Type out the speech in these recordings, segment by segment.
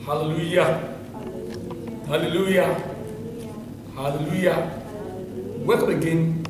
Hallelujah. Hallelujah. Hallelujah. Welcome again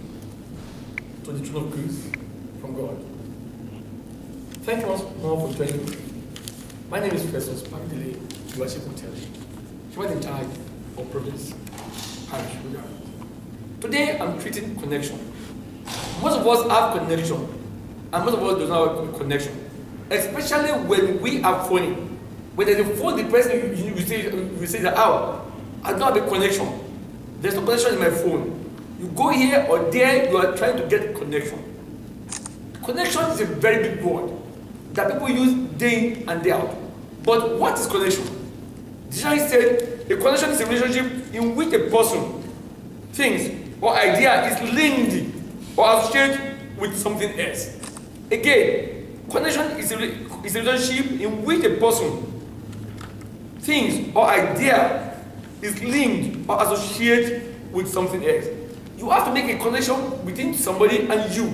to the throne of grace from God. Thank you once more for joining me. My name is Festus Pamdele Uwashikutele. You are in charge of Providence Parish. Today I'm treating connection. Most of us have connection, and most of us do not have connection. Especially when we are phoning. When there's a phone, the person you say that, oh, I don't have a connection. There's no connection in my phone. You go here or there, you are trying to get connection. Connection is a very big word that people use day in and day out. But what is connection? The dictionary said a connection is a relationship in which a person, things, or idea is linked or associated with something else. Again, connection is a relationship in which a person, things, or idea is linked or associated with something else. You have to make a connection between somebody and you.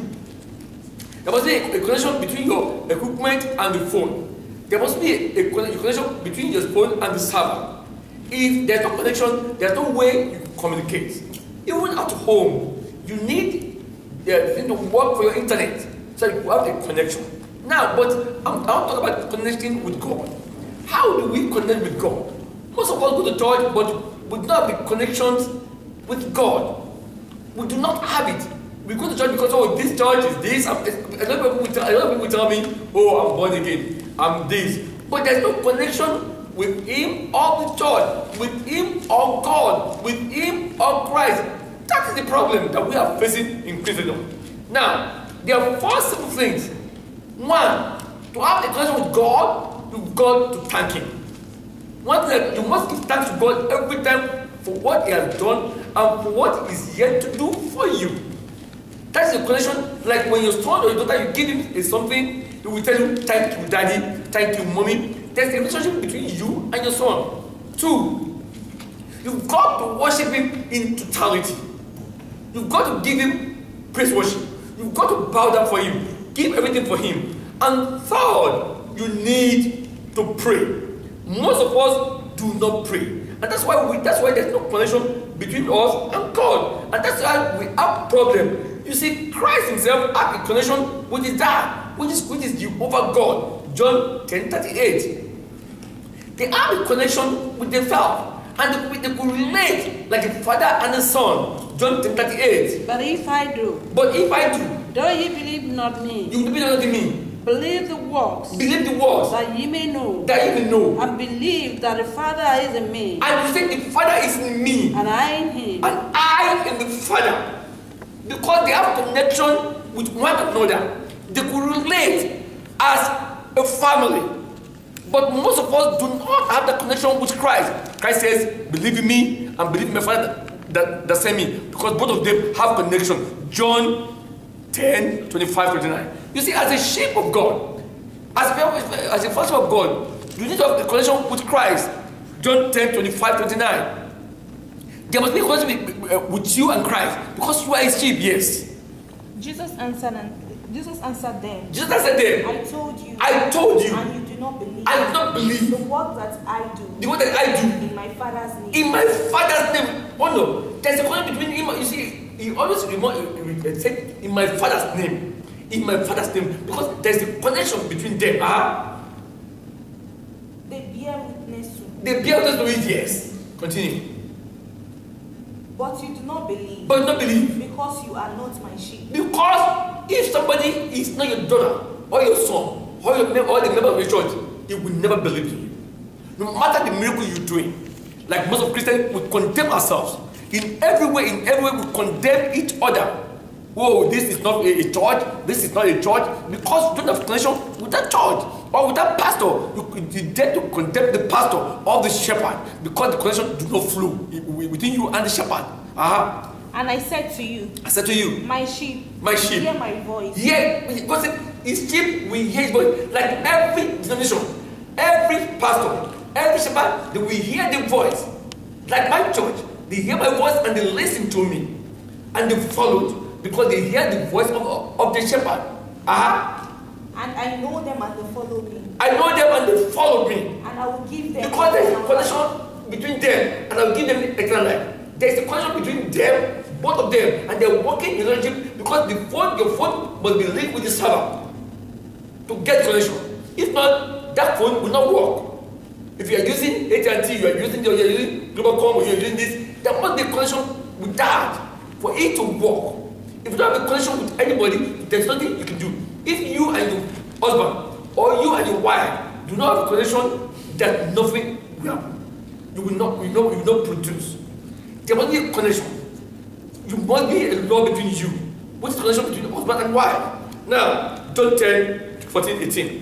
There must be a connection between your equipment and the phone. There must be a connection between your phone and the server. If there's no connection, there's no way you can communicate. Even at home, you need the thing to work for your internet so you have a connection. Now, but I'm talking about connecting with God. How do we connect with God? Most of us go to church, but we do not have the connections with God. We do not have it. We go to church because, oh, this church is this. A lot of people will tell me, oh, I'm born again. I'm this. But there's no connection with Him or the church, with Him or God, with Him or Christ. That is the problem that we are facing in Christendom. Now, there are four simple things. One, to have a connection with God, you've got to thank Him. One thing, you must give thanks to God every time for what He has done and for what He is yet to do for you. That's the connection. Like when your son or your daughter, you give him something, he will tell you, thank you, daddy, thank you, mommy. There's a relationship between you and your son. Two, you've got to worship Him in totality. You've got to give Him praise worship. You've got to bow down for Him. Give everything for Him. And third, you need to pray. Most of us do not pray. And that's why there's no connection between us and God. And that's why we have problem. You see, Christ Himself had a connection with His dad, which is Jehovah God. John 10:38. They have a connection with themselves. And they could relate like a father and a son. John 10:38. But if I do, though ye believe not me, you believe not in me. Believe the works. Believe the works. That ye may know. That you may know. And believe that the Father is in me. And you say the Father is in me. And I in Him. And I in the Father. Because they have connection with one another. They could relate as a family. But most of us do not have the connection with Christ. Christ says, believe in me and believe in my Father that sent me. Because both of them have connection. John 10:25-29. You see, as a sheep of God, as a follower of God, you need to have the connection with Christ. John 10:25-29. There must be a connection with you and Christ because you are His sheep. Yes. Jesus answered them. Jesus answered them. I told you. And you do not believe. I do not believe. The work that I do. The work that I do. In my Father's name. In my Father's name. Oh no. There's a connection between Him. You see, He always said, in my Father's name. In my Father's name. Because there's a connection between them. They bear witness to. They bear witness to it, yes. Continue. But you do not believe. But you don't believe. Because you are not my sheep. Because if somebody is not your daughter, or your son, or the member of your church, he will never believe in you. No matter the miracle you're doing. Like most of Christians, we condemn ourselves. In every way, we condemn each other. Oh, this is not a church, this is not a church, because you don't have connection with that church or with that pastor. You dare to condemn the pastor or the shepherd because the connection do not flow between you and the shepherd. And I said to you, my sheep, hear my voice. Yeah, because his sheep will hear his voice. Like every denomination, every pastor, every shepherd, they will hear the voice. Like my church, they hear my voice and they listen to me. And they followed because they hear the voice of the shepherd. And I know them and they follow me. I know them and they follow me. And I will give them. Because there is a connection between them, and I will give them eternal life. There is a connection between them, both of them, and they are working in relationship because your phone must be linked with the server to get connection. If not, that phone will not work. If you are using AT&T, you are using Globalcom, or you are using this, there must be a connection with that for it to work. If you don't have a connection with anybody, there's nothing you can do. If you and your husband or you and your wife do not have a connection, that nothing will happen. You will not produce. There must be a connection. You must be a law between you. What's the connection between husband and wife? Now, John 10:14-18.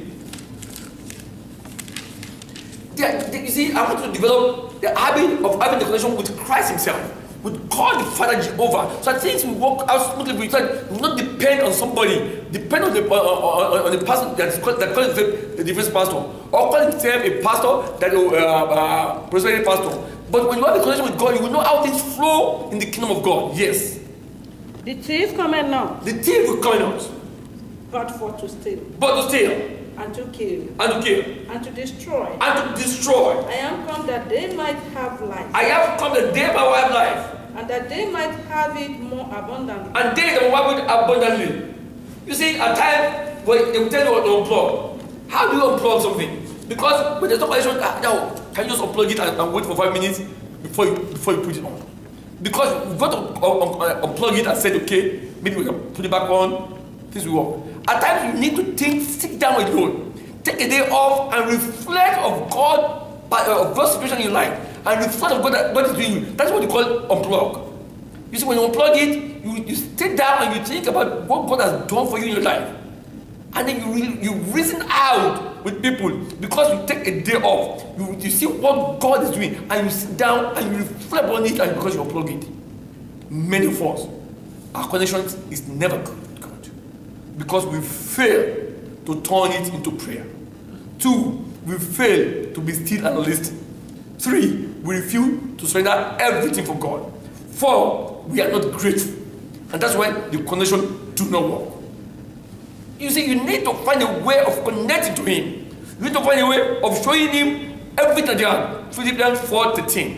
You see, I want to develop the habit of having the connection with Christ Himself, with God the Father Jehovah, so that things will work out smoothly. We will not depend on somebody, depend on the pastor that calls himself a different pastor, or call himself a pastor that is prosperity pastor. But when you have a connection with God, you will know how things flow in the kingdom of God. Yes. The thief cometh not. The thief will come out. But for to steal. But to steal. And to kill. And to kill. And to destroy. And to destroy. I am come that they might have life. I have come that they might have life. And that they might have it more abundantly. And they that will have it abundantly. You see, at times, when they will tell you what to unplug. How do you unplug something? Because when there's no connection, can you just unplug it and wait for 5 minutes before you put it on? Because you've got to unplug it and say, okay, maybe we can put it back on, things will work. At times you need to sit down with God, take a day off and reflect of God's situation in your life, and reflect of God that God is doing you. That's what you call unplug. You see, when you unplug it, you sit down and you think about what God has done for you in your life. And then you reason out with people because you take a day off. You see what God is doing, and you sit down and you reflect on it, and because you unplug it. Many of us, our connection is never good with God because we fail to turn it into prayer. 2, we fail to be still and listen. 3, we refuse to surrender everything for God. 4, we are not grateful, and that's why the connection do not work. You see, you need to find a way of connecting to Him. You need to find a way of showing Him everything you have. Philippians 4:13.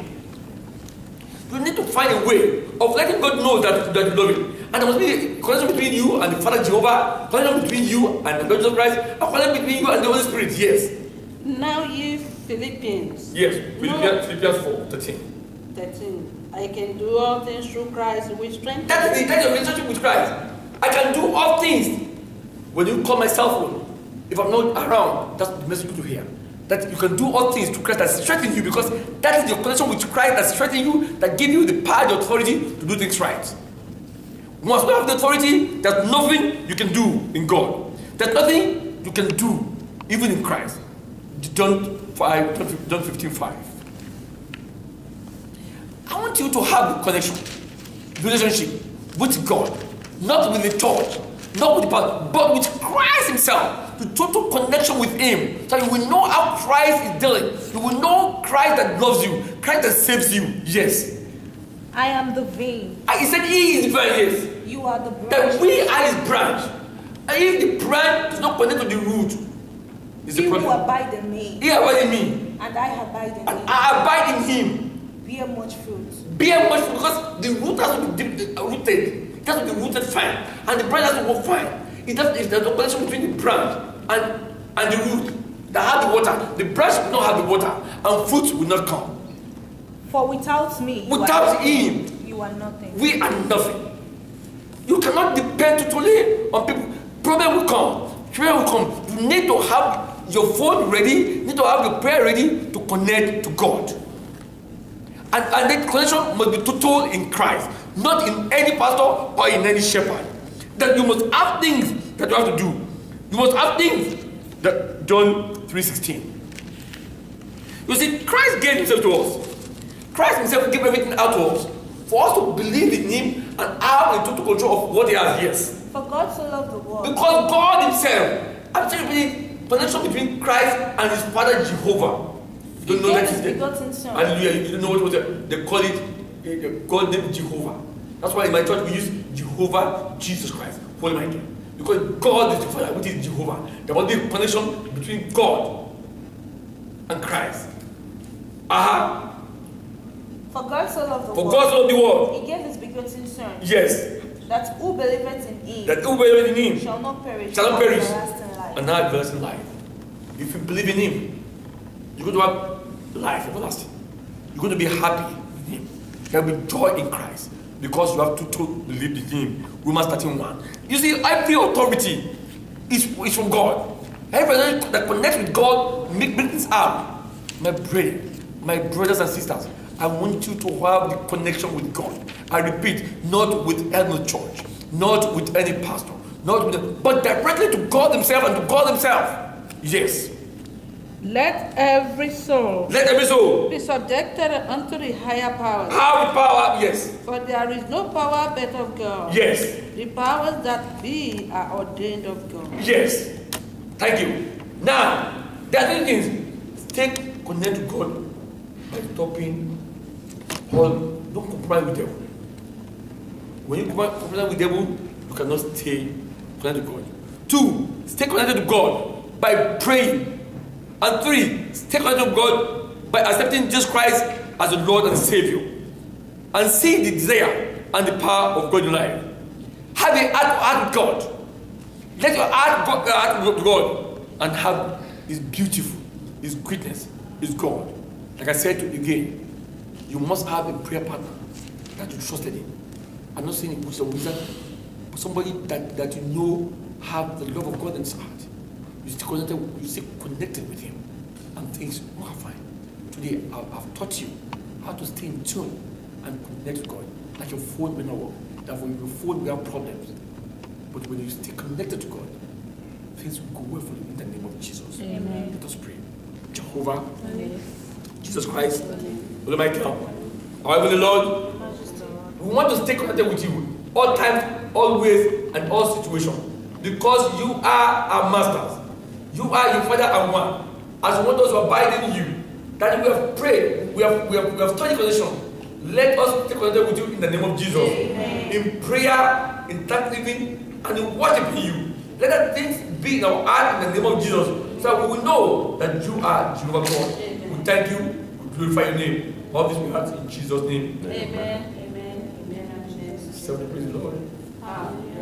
You need to find a way of letting God know that you love Him. And there must be a connection between you and the Father Jehovah, a connection between you and the Lord Jesus Christ, a connection between you and the Holy Spirit. Yes. Now ye Philippians. Yes, Philippians 4:13. 13. I can do all things through Christ which strengthens. That is your relationship with Christ. I can do all things. When you call my cell phone, if I'm not around, that's the message to hear. That you can do all things to Christ that strengthens you, because that is your connection with Christ that strengthens you, that gives you the power, the authority to do things right. Once you have the authority, there's nothing you can do in God. There's nothing you can do even in Christ. John 15:5. I want you to have a connection, relationship with God, not with the church, not with the pastor, but with Christ Himself. The total connection with Him, so you will know how Christ is dealing. You will know Christ that loves you, Christ that saves you. Yes. I am the vine. He said He is the vine. Yes. You are the branch. That we are His branch. And if the branch does not connect to the root, it's a problem. He will abide in me. He abide in me. And I abide in and Him. I abide in Him. Bear much fruit. Bear much fruit, because the root has to be rooted. It has to be rooted fine, and the branch has to work fine. If there's no connection between the branch and the root that have the water, the branch will not have the water, and fruit will not come. For without me, without Him, you are nothing. We are nothing. You cannot depend totally on people. Problem will come. Prayer will come. You need to have your phone ready. You need to have your prayer ready to connect to God. And that connection must be total in Christ, not in any pastor or in any shepherd. That you must have things that you have to do. You must have things that John 3:16. You see, Christ gave Himself to us. Christ Himself gave everything out to us for us to believe in Him and have a total control of what He has. Yes. For God so loved the world. Because God Himself, I'm telling you, the connection between Christ and His Father Jehovah. You don't know that is there. Hallelujah. You don't know what was it? They call it God named Jehovah. That's why in my church we use Jehovah Jesus Christ. Holy Michael. Because God is the Father, which is Jehovah. There must be a connection between God and Christ. For God so loved the For world. God so loved the world. He gave his begotten Son. Yes. That who believeth in him. That who believeth in him shall not perish. Shall not perish. Life. And have everlasting life. If you believe in him, you're going to have life everlasting. You're going to be happy in him. There will be joy in Christ. Because you have to believe in him. Romans 13:1. You see, every authority is from God. Everything that connects with God make things happen. My brothers and sisters, I want you to have the connection with God. I repeat, not with any church, not with any pastor, but directly to God himself and to God himself. Yes. Let every soul be subjected unto the higher powers. Higher power, yes. For there is no power but of God. Yes. The powers that be are ordained of God. Yes. Thank you. Now, there are three things. Stay connected to God by stopping all. Don't compromise with the devil. When you compromise with the devil, you cannot stay connected to God. 2, stay connected to God by praying. And 3, stay connected to God by accepting Jesus Christ as the Lord and Savior. And see the desire and the power of God in your life. Have a heart with God. Let your heart go to God and have His beautiful, His greatness, His God. Like I said to you again, you must have a prayer partner that you trusted in. I'm not saying it was a wizard, but somebody that you know have the love of God in his heart. You stay connected with him, and things will be fine. Today, I've taught you how to stay in tune and connect with God. Like your phone will not work. That when your phone will have problems. But when you stay connected to God, things will go well for you in the name of Jesus. Amen. Let us pray. Jehovah, Amen. Jesus Christ, Lord Michael, our Heavenly Lord, we want to stay connected with you all times, always, and all situations. Because you are our masters. You are your Father and one. As you want us to abide in you, that we have prayed, we have studied connection. Let us stay connected with you in the name of Jesus. Amen. In prayer, in thanksgiving, and in worshiping you. Let that things be in our heart in the name of Jesus. So that we will know that you are Jehovah God. We thank you, we glorify your name. All this we ask in Jesus' name. Amen. Amen. Amen. So praise the Lord. Hallelujah.